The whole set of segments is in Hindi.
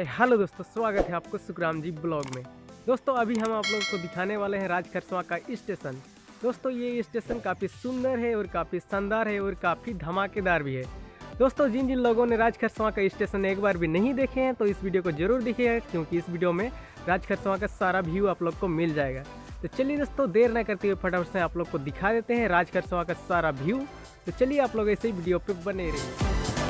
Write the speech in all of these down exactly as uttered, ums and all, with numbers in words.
हाय हेलो दोस्तों, स्वागत है आपको सुखराम जी ब्लॉग में। दोस्तों अभी हम आप लोगों को दिखाने वाले हैं राजखरसवां का स्टेशन। दोस्तों ये स्टेशन काफ़ी सुंदर है और काफ़ी शानदार है और काफ़ी धमाकेदार भी है। दोस्तों जिन जिन लोगों ने राजखरसवां का स्टेशन एक बार भी नहीं देखे हैं तो इस वीडियो को जरूर देखिएगा, क्योंकि इस वीडियो में राजखरसवां का सारा व्यू आप लोग को मिल जाएगा। तो चलिए दोस्तों देर न करते हुए फटाफट से आप लोग को दिखा देते हैं राजखरसवां का सारा व्यू। तो चलिए आप लोग ऐसे ही वीडियो पर बने रहिए।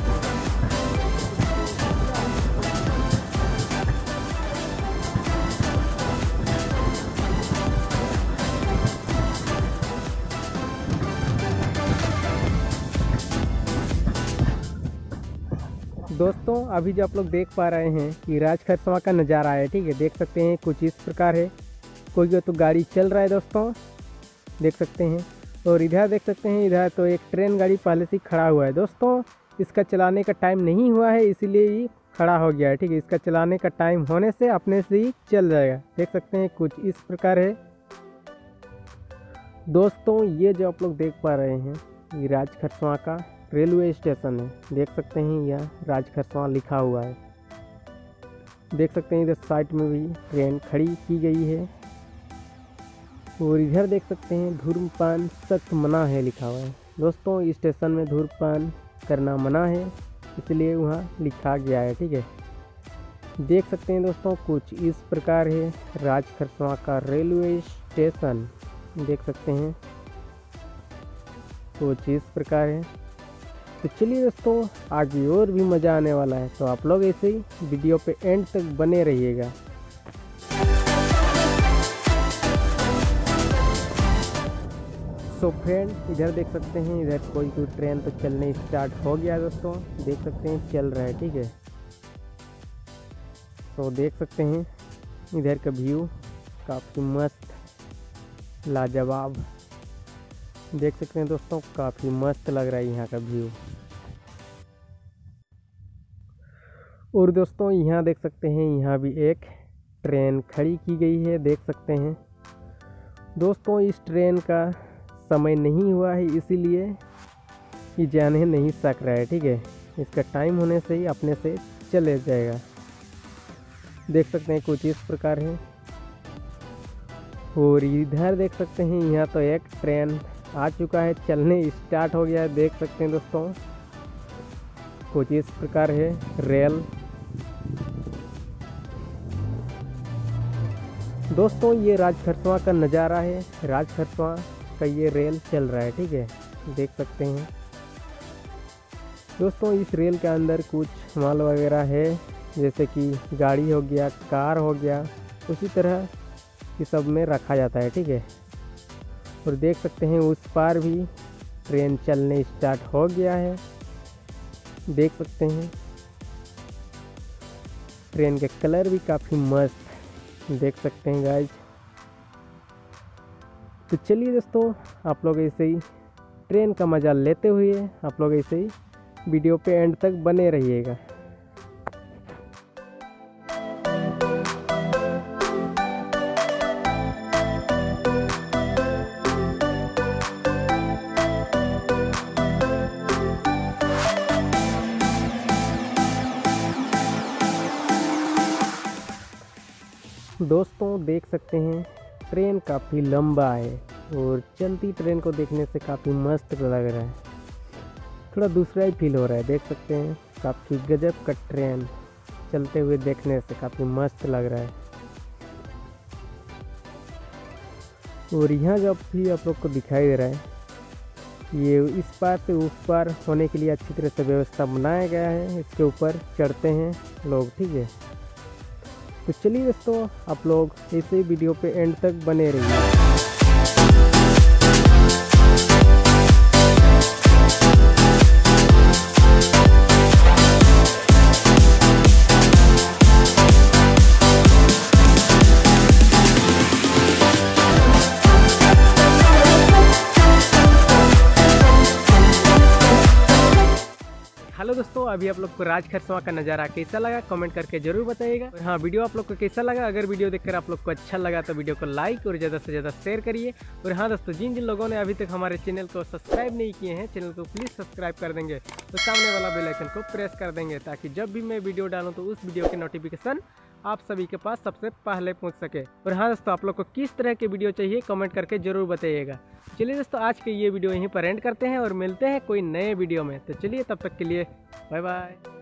दोस्तों अभी जो आप लोग देख पा रहे हैं कि राजखरसवां का नज़ारा है, ठीक है। देख सकते हैं कुछ इस प्रकार है। कोई तो गाड़ी चल रहा है दोस्तों, देख सकते हैं। और इधर देख सकते हैं, इधर तो एक ट्रेन गाड़ी पहले से खड़ा हुआ है दोस्तों। इसका चलाने का टाइम नहीं हुआ है इसीलिए ये खड़ा हो गया है, ठीक है। इसका चलाने का टाइम होने से अपने से ही चल जाएगा। देख सकते हैं कुछ इस प्रकार है दोस्तों। ये जो आप लोग देख पा रहे हैं ये राजखरसवां का रेलवे स्टेशन है। देख सकते हैं यह राजखरसवां लिखा हुआ है। देख सकते हैं इधर साइड में भी ट्रेन खड़ी की गई है। और इधर देख सकते हैं धूम्रपान सख्त मना है लिखा हुआ है दोस्तों। स्टेशन में धूम्रपान करना मना है इसलिए वहाँ लिखा गया है, ठीक है। देख सकते हैं दोस्तों कुछ इस प्रकार है राजखरसवां का रेलवे स्टेशन। देख सकते हैं कुछ इस प्रकार है। तो चलिए दोस्तों आगे और भी मज़ा आने वाला है, तो आप लोग ऐसे ही वीडियो पे एंड तक बने रहिएगा। सो फ्रेंड इधर देख सकते हैं, इधर कोई कोई ट्रेन तो चलने स्टार्ट हो गया दोस्तों। देख सकते हैं चल रहा है, ठीक है। तो देख सकते हैं इधर का व्यू काफ़ी मस्त लाजवाब। देख सकते हैं दोस्तों काफ़ी मस्त लग रहा है यहाँ का व्यू। और दोस्तों यहाँ देख सकते हैं यहाँ भी एक ट्रेन खड़ी की गई है। देख सकते हैं दोस्तों इस ट्रेन का समय नहीं हुआ है इसीलिए ये जाने नहीं सक रहा है, ठीक है। इसका टाइम होने से ही अपने से चले जाएगा। देख सकते हैं कुछ इस प्रकार है। और इधर देख सकते हैं यहाँ तो एक ट्रेन आ चुका है, चलने स्टार्ट हो गया है। देख सकते हैं दोस्तों कुछ इस प्रकार है रेल। दोस्तों ये राजखरसवां का नज़ारा है। राजखरसवां का ये रेल चल रहा है, ठीक है। देख सकते हैं दोस्तों इस रेल के अंदर कुछ माल वगैरह है, जैसे कि गाड़ी हो गया, कार हो गया, उसी तरह ये सब में रखा जाता है, ठीक है। और देख सकते हैं उस पार भी ट्रेन चलने स्टार्ट हो गया है। देख सकते हैं ट्रेन के कलर भी काफ़ी मस्त देख सकते हैं गाइज। तो चलिए दोस्तों आप लोग ऐसे ही ट्रेन का मज़ा लेते हुए आप लोग ऐसे ही वीडियो पे एंड तक बने रहिएगा। दोस्तों देख सकते हैं ट्रेन काफ़ी लंबा है और चलती ट्रेन को देखने से काफ़ी मस्त लग रहा है। थोड़ा दूसरा ही फील हो रहा है। देख सकते हैं काफ़ी गजब का ट्रेन चलते हुए देखने से काफ़ी मस्त लग रहा है। और यहाँ जब भी आप लोग को दिखाई दे रहा है ये इस पार से उस पार होने के लिए अच्छी तरह से व्यवस्था बनाया गया है। इसके ऊपर चढ़ते हैं लोग, ठीक है। तो चलिए दोस्तों आप लोग ऐसे ही वीडियो पे एंड तक बने रहिए। हेलो चलो दोस्तों, अभी आप लोग को राज खरसवां का नज़ारा कैसा लगा कमेंट करके जरूर बताइएगा। और हाँ, वीडियो आप लोग को कैसा लगा, अगर वीडियो देखकर आप लोग को अच्छा लगा तो वीडियो को लाइक और ज़्यादा से ज़्यादा शेयर करिए। और हाँ दोस्तों, जिन जिन लोगों ने अभी तक हमारे चैनल को सब्सक्राइब नहीं किए हैं, चैनल को प्लीज़ सब्सक्राइब कर देंगे तो सामने वाला बेल आइकन को प्रेस कर देंगे, ताकि जब भी मैं वीडियो डालूँ तो उस वीडियो के नोटिफिकेशन आप सभी के पास सबसे पहले पहुंच सके। और हाँ दोस्तों, आप लोग को किस तरह के वीडियो चाहिए कमेंट करके जरूर बताइएगा। चलिए दोस्तों, आज के ये वीडियो यहीं पर एंड करते हैं और मिलते हैं कोई नए वीडियो में। तो चलिए, तब तक के लिए बाय बाय।